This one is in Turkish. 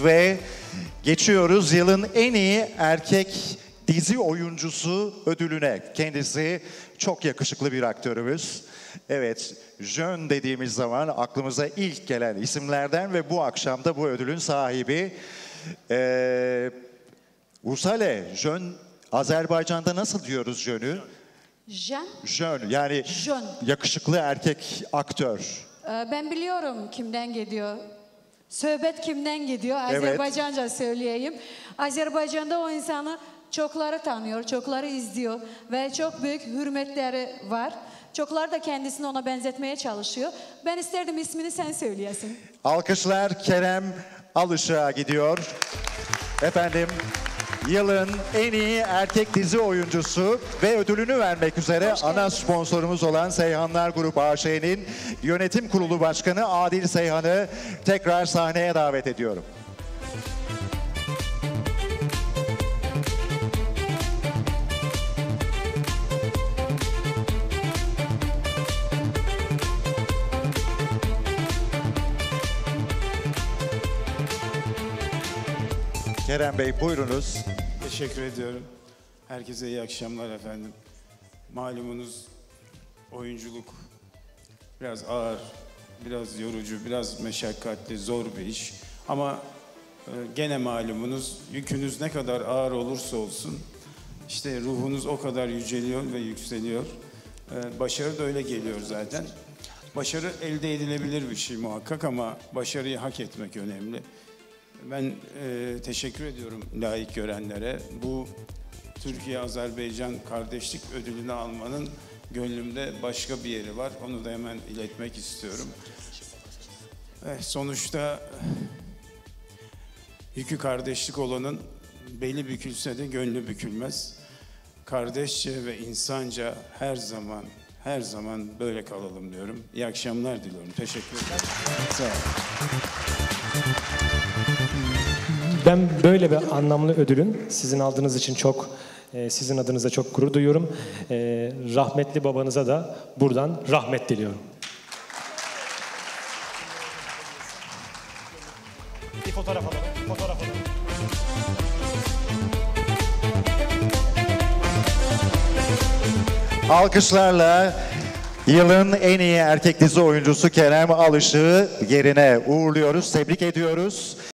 Ve geçiyoruz yılın en iyi erkek dizi oyuncusu ödülüne. Kendisi çok yakışıklı bir aktörümüz. Evet, Jön dediğimiz zaman aklımıza ilk gelen isimlerden ve bu akşam da bu ödülün sahibi. Usale, Jön, Azerbaycan'da nasıl diyoruz Jön'ü? Jön? Jön, yani Jön. yakışıklı erkek aktör. Ben biliyorum kimden gidiyor. Söhbət kimden gidiyor? Azerbaycanca söyleyeyim. Azerbaycan'da o insanı çokları tanıyor, çokları izliyor ve çok büyük hürmetleri var. Çokları da kendisini ona benzetmeye çalışıyor. Ben isterdim ismini sen söyleyesin. Alkışlar Kerem Alışık'a gidiyor. Efendim, yılın en iyi erkek dizi oyuncusu ve ödülünü vermek üzere ana sponsorumuz olan Seyhanlar Grup AŞ'nin yönetim kurulu başkanı Adil Seyhan'ı tekrar sahneye davet ediyorum. Kerem Bey buyurunuz. Teşekkür ediyorum. Herkese iyi akşamlar efendim. Malumunuz oyunculuk biraz ağır, biraz yorucu, biraz meşakkatli, zor bir iş. Ama gene malumunuz yükünüz ne kadar ağır olursa olsun işte ruhunuz o kadar yüceliyor ve yükseliyor. Başarı da öyle geliyor zaten. Başarı elde edilebilir bir şey muhakkak ama başarıyı hak etmek önemli. Ben teşekkür ediyorum layık görenlere. Bu Türkiye-Azerbaycan kardeşlik ödülünü almanın gönlümde başka bir yeri var. Onu da hemen iletmek istiyorum. Sonuçta yükü kardeşlik olanın beli bükülse de gönlü bükülmez. Kardeşçe ve insanca her zaman böyle kalalım diyorum. İyi akşamlar diliyorum. Teşekkür ederim. Sağ olun. Ben böyle bir anlamlı ödülün sizin aldığınız için sizin adınıza çok gurur duyuyorum. Rahmetli babanıza da buradan rahmet diliyorum. Bir fotoğraf alalım. Alkışlarla yılın en iyi erkek dizi oyuncusu Kerem Alışık'ı yerine uğurluyoruz, tebrik ediyoruz.